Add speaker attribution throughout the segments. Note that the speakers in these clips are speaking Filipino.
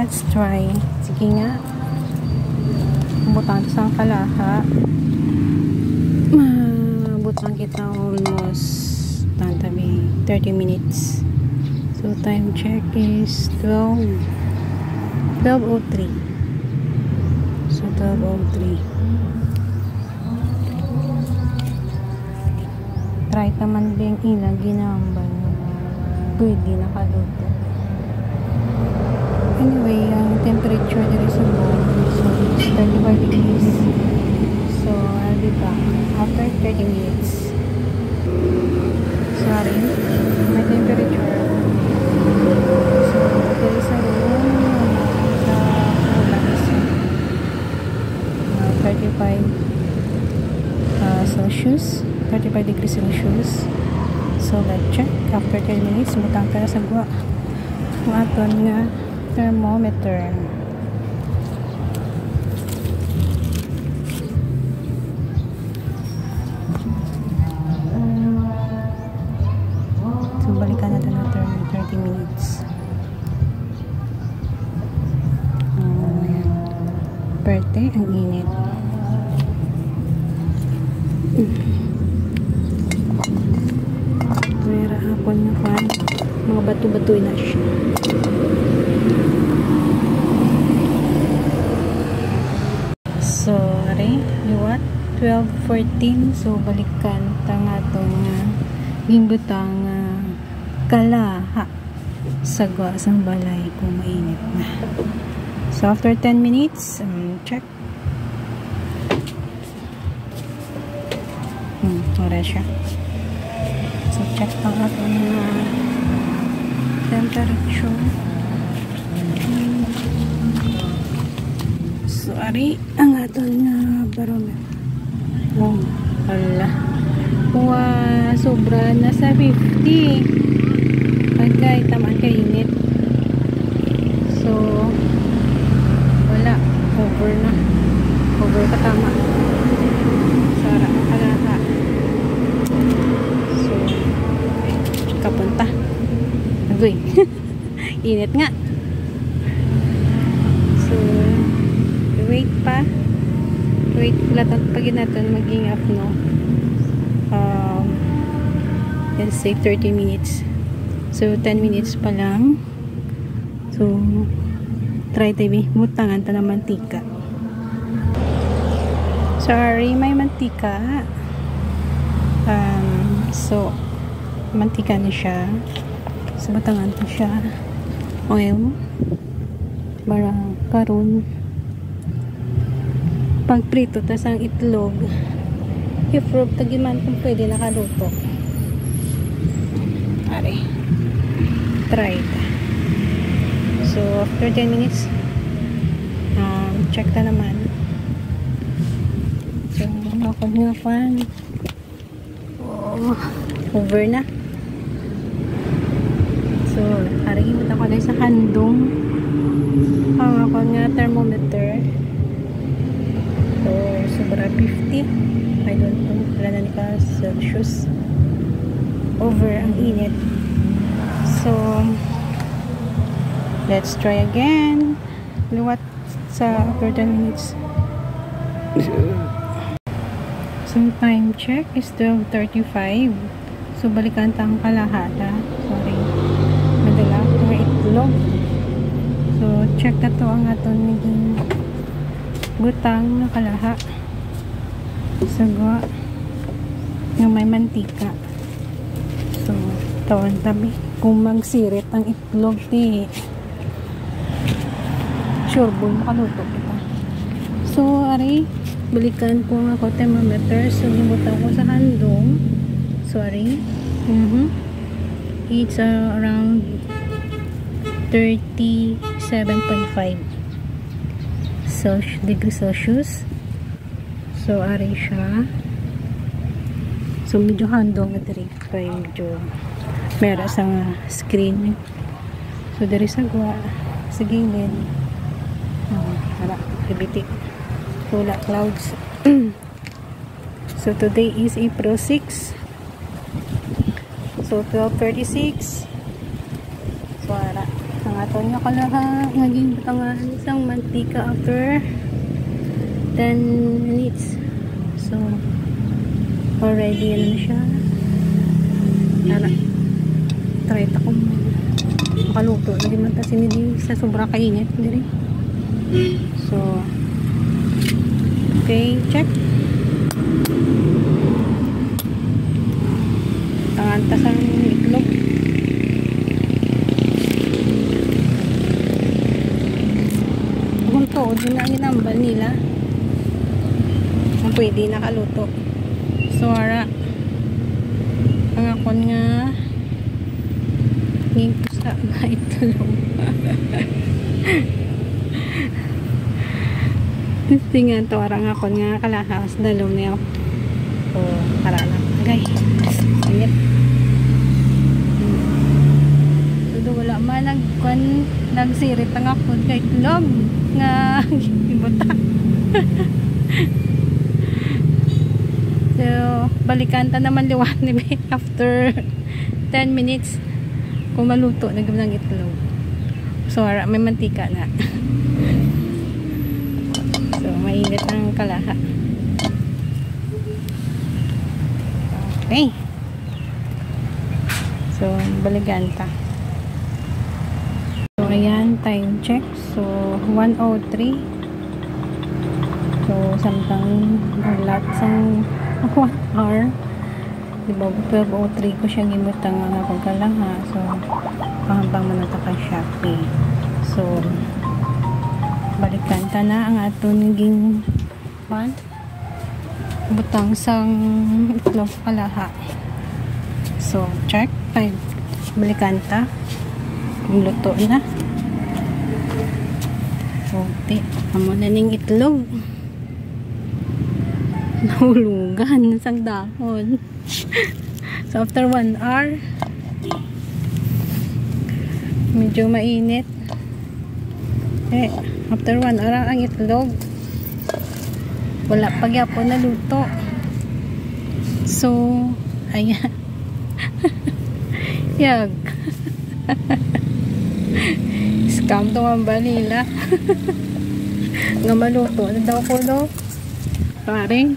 Speaker 1: let's try. Sige nga. Butan sa kalaha. Butan kita almost tantabi 30 minutes. So time check is 12:03. So 12:03. Try naman din ilang ginambal. Pwede nakaluto. Anyway, ang temperature dito sa bowl is 35 degrees. So, I'll be back after 30 minutes. Sorry, my temperature. So, dito sa room, sa ulan is 35 Celsius. 35 degrees Celsius. So, let's check. After 10 minutes, butang ka na sa gwa. Ang aton nga thermometer. So, balikan natin after 30 minutes. Perte, ang init. Mayroon hapon na fan. Mga bato-batoy na siya. Sorry, liwat 12:14. So balikan tanga tong gimbutang kalaha sagwa sang balay kung mainit na. So after 10 minutes, check. Ora siya. So check ang atong temperature. So, ari, ang aton barometer. Oh, hala. Sobra na sa 50. Pagkay, tamaan kainit. So, wala. Over na. Over ka tama. Sara, kalaha. So, kapunta. Agoy. Init nga. So, wait pa. Wait lahat pag natin maging up, no? Let's say 30 minutes. So, 10 minutes pa lang. So, try tabi. Mutangan ta ng mantika. Sorry, may mantika. So, mantika na siya. So, mutangan ta siya. Oil. Para karon pagprito tas ang itlog i-prove tagiman kung pwede nakaluto. Ari, try it. So after 10 minutes check ta naman. So ako nga fan over na. So ari himot ako dahil sa handong ang ako nga thermometer. So, sobra 50. I don't know. Wala na ni ka Celsius. Over ang init. So, let's try again. Luwat sa after 10 minutes. So, time check is 12:35. So, balikan ta ang kalahata. Sorry. Madala. Mga itlog. So, check na to ang aton naging butang na kalaha sagwa yung may mantika. So tawag tabi kung magsirit ang itlog di sure boy makaluto kita. So ari balikan ko nga ako thermometer. So gibutang ko sa handong. Sorry. It's around 37.5 degrees Celsius. So ari siya. So medyo handong na diri kay medyo meron sa screen. So diri sa gwa sa gilid hala bibitik wala clouds. So today is April 6. So 12:36. So ara ang ato nga kalaha naging butangan isang mantika after 10 minutes. So already ano na siya. Try ta kung makaluto lagi man ta sinidi sa sobra kainit diri. So okay, check. Tangantas ang itlog. Kung to, di na ginambal nila. Pwede nakaluto. So, ara. Ang akon nga ngito sa mga itlog. Gusto nga to, arang akon nga kalahas. Dalong niya. So, para lang. Okay. Init. So, wala man nagsirit ang akon kay itlog nga ibuta. So, balikan ta naman liwan ni after 10 minutes kung maluto na ng itlog. So, may mantika na. So, mainit ang kalaha. Okay. So, balikan ta. So, ayan, time check. So, 1:03. So, samtang bulat sang 1 hour. Diba, 12:03 ko siya gimutang nga pagkalaha. So, pahambang manata ka Shopee. So, balikan ta na ang ato naging butang sang itlog kalaha. So, check. Time. Balikan ta. Luto na. Okay. Amo na ning itlog. Nahulugan sang dahon. So after 1 hour medyo mainit after 1 hour ang itlog wala pa gyapon na luto. So ayan. Yag. Scam to ang balila. Nga maluto na daw ko no paring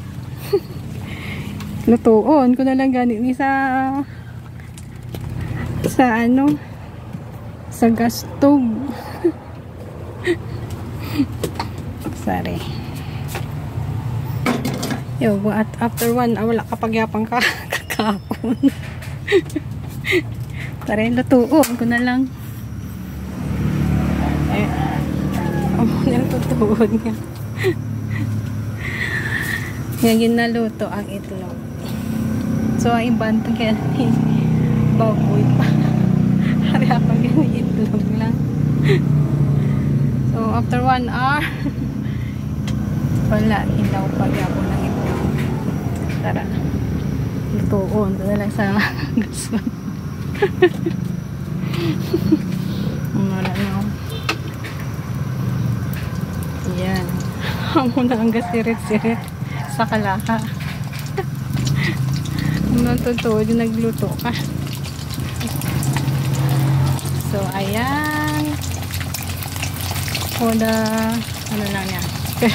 Speaker 1: lutuon ko na lang ganit ni sa ano sa gas stove. Sorry. Yo, at after 1 hour wala kapag yapang kakapon. Tara, lutuon ko na lang. Amo nang tutuon nga. Nga ginaluto ang itlog. So, ang ibang ito kaya baboy pa. Hari ako ganyan itlog lang. So, after 1 hour wala, ilaw pa ako ng itlog. Tara. Lutuon. Ito na lang sa gason. Wala na. Yan. Amo na ang gasirit-sirit sa kalaha. Ang totoo yung nagluto ka. So, ayan. O ano lang yan.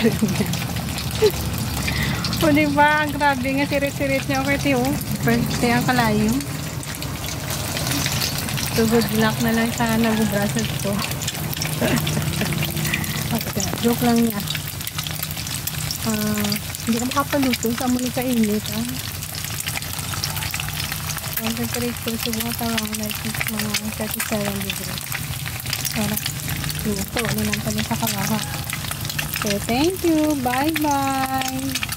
Speaker 1: O diba, grabe nga sirit-sirit niya. Okay, tiyo. Pwede ang kalayo. So, good luck na lang sa nagubrasad ko. Joke lang niya. Hindi ka makapaluto sa muli kainit. Ang temperature siguro tawang like mga 37 degrees. Sana luto na lang kami sa kalaha. So, thank you. Bye-bye.